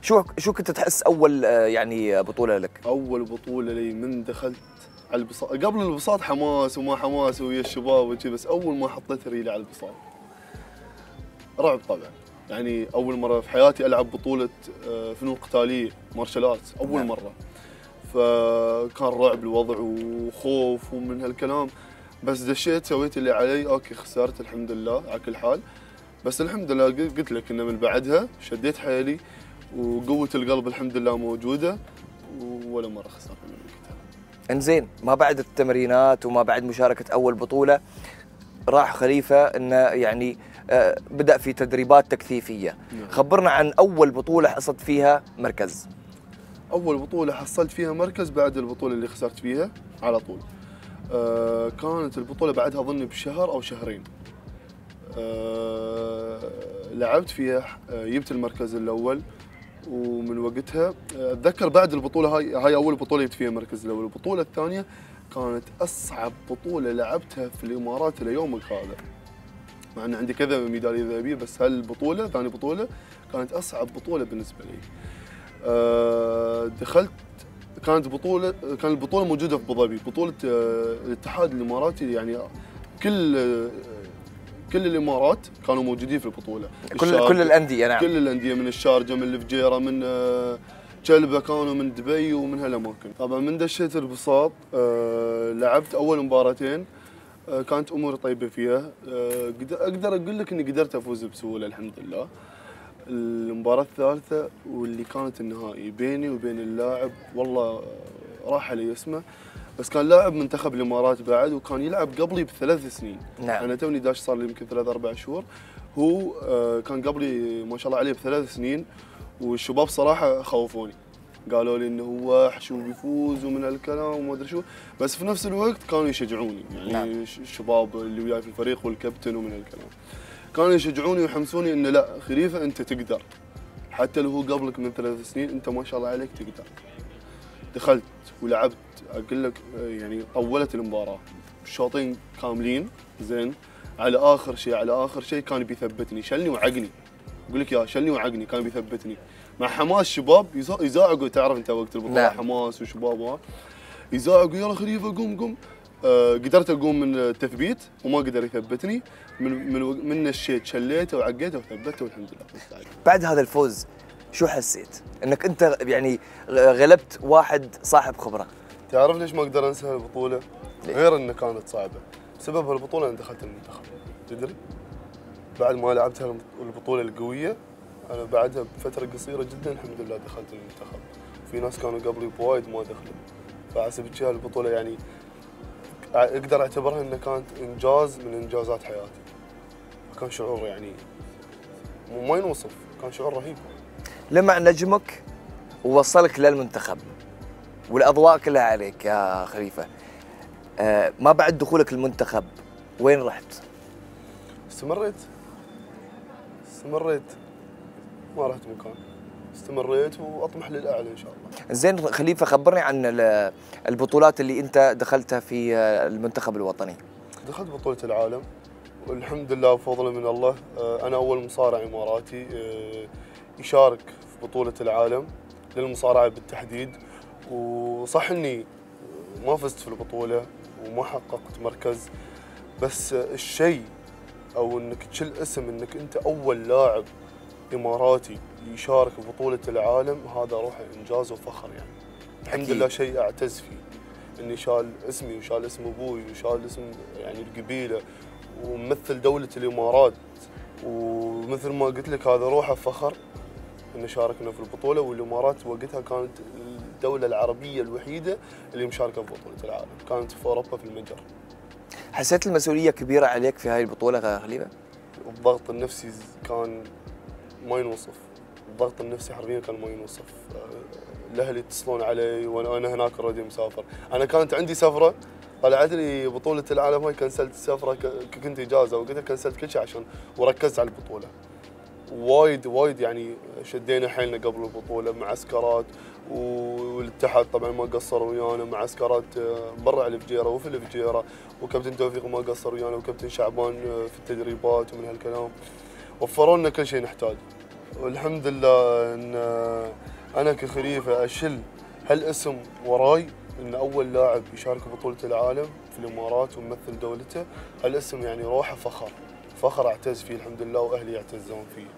شو كنت تحس اول يعني بطوله لك؟ اول بطوله لي من دخلت على البساط، قبل البساط حماس وما حماس ويا الشباب وشي، بس اول ما حطيت ريلي على البساط رعب طبعا. يعني اول مره في حياتي العب بطوله فنون قتاليه مارشال ارتس اول مره، فكان رعب الوضع وخوف ومن هالكلام. بس دشيت سويت اللي علي، اوكي خسرت الحمد لله على كل حال، بس الحمد لله قلت لك انه من بعدها شديت حيلي وقوه القلب الحمد لله موجوده، ولا مره خسرت من وقتها. انزين، ما بعد التمرينات وما بعد مشاركه اول بطوله راح خليفه انه يعني بدأ في تدريبات تكثيفيه. خبرنا عن اول بطوله حصلت فيها مركز. اول بطوله حصلت فيها مركز بعد البطوله اللي خسرت فيها على طول. كانت البطوله بعدها اظن بشهر او شهرين. لعبت فيها، جبت المركز الاول، ومن وقتها اتذكر بعد البطوله هاي اول بطوله جبت فيها المركز الاول. البطوله الثانيه كانت اصعب بطوله لعبتها في الامارات ليومك هذا، مع ان عندي كذا ميداليه ذهبيه، بس هالبطوله ثاني بطوله كانت اصعب بطوله بالنسبه لي. دخلت، كانت البطوله موجوده في ابو ظبي، بطوله الاتحاد الاماراتي، يعني كل الامارات كانوا موجودين في البطوله، كل الانديه. نعم، كل الانديه، من الشارجه، من الفجيره، من جلبه، كانوا من دبي ومن هالاماكن. طبعا من دشيت البساط لعبت اول مباراتين، كانت اموري طيبه فيها. اقدر اقول لك اني قدرت افوز بسهوله الحمد لله. المباراه الثالثه واللي كانت النهائي بيني وبين اللاعب، والله راح علي اسمه، بس كان لاعب منتخب الامارات بعد، وكان يلعب قبلي ب3 سنين. نعم. انا توني داش صار لي يمكن 3-4 شهور، هو كان قبلي ما شاء الله عليه ب3 سنين، والشباب صراحه خوفوني، قالوا لي انه هو وحش وبيفوز ومن هالكلام وما ادري شو، بس في نفس الوقت كانوا يشجعوني، يعني نعم. الشباب اللي وياي في الفريق والكابتن ومن هالكلام كانوا يشجعوني ويحمسوني انه لا خليفه انت تقدر، حتى لو هو قبلك من 3 سنين انت ما شاء الله عليك تقدر. دخلت ولعبت، اقول لك يعني طولت المباراه شوطين كاملين زين، على اخر شيء كان بيثبتني، شلني وعقني، اقول لك يا شلني وعقني، كان بيثبتني مع حماس شباب يزاعقوا، تعرف انت وقت البطوله نعم. حماس وشباب يزاعقوا يلا خليفه قوم قوم. قدرت اقوم من التثبيت وما قدر يثبتني، من الشيت شليته وعقيته وثبته والحمد لله. بعد هذا الفوز شو حسيت؟ انك انت يعني غلبت واحد صاحب خبره. تعرف ليش ما اقدر انسى البطوله؟ غير انها كانت صعبه، بسبب هالبطوله انا دخلت المنتخب. تدري؟ بعد ما لعبت البطوله القويه، انا بعدها بفتره قصيره جدا الحمد لله دخلت المنتخب. في ناس كانوا قبلي بوايد ما دخلوا، فحسب شيء البطوله يعني اقدر اعتبرها انها كانت انجاز من انجازات حياتي. كان شعور يعني ما ينوصف، كان شعور رهيب. لمع نجمك ووصلك للمنتخب والاضواء كلها عليك يا خليفه، ما بعد دخولك المنتخب وين رحت؟ استمريت، ما رحت مكان، استمريت واطمح للاعلى ان شاء الله. زين خليفه، خبرني عن البطولات اللي انت دخلتها في المنتخب الوطني. دخلت بطوله العالم والحمد لله بفضل من الله. انا اول مصارع اماراتي يشارك في بطوله العالم للمصارعه بالتحديد، وصح اني ما فزت في البطوله وما حققت مركز، بس الشيء او انك تشيل اسم انك انت اول لاعب اماراتي يشارك في بطوله العالم، هذا روحه انجاز وفخر يعني. الحمد لله شيء اعتز فيه، اني شال اسمي وشال اسم ابوي وشال اسم يعني القبيله وممثل دوله الامارات، ومثل ما قلت لك هذا روحه فخر ان شاركنا في البطوله. والامارات وقتها كانت الدوله العربيه الوحيده اللي مشاركه في بطوله العالم، كانت في اوروبا في المجر. حسيت المسؤوليه كبيره عليك في هاي البطوله يا خليفه؟ الضغط النفسي كان ما ينوصف، الضغط النفسي حرفيا كان ما ينوصف. الاهل يتصلون علي وانا هناك اوريدي مسافر. انا كانت عندي سفره طلعت لي بطوله العالم هاي، كنسلت السفره، كنت اجازه وقتها كنسلت كل شيء عشان وركزت على البطوله. وايد يعني شدينا حيلنا قبل البطوله، معسكرات، والاتحاد طبعا ما قصر ويانا، معسكرات برا الفجيره وفي الفجيره، وكابتن توفيق ما قصر ويانا، وكابتن شعبان في التدريبات ومن هالكلام، وفروا لنا كل شيء نحتاجه. والحمد لله ان انا كخليفه اشل هالاسم وراي، ان اول لاعب يشارك ببطوله العالم في الامارات ويمثل دولته. هالاسم يعني روحه فخر، فخر اعتز فيه الحمد لله، واهلي يعتزون فيه.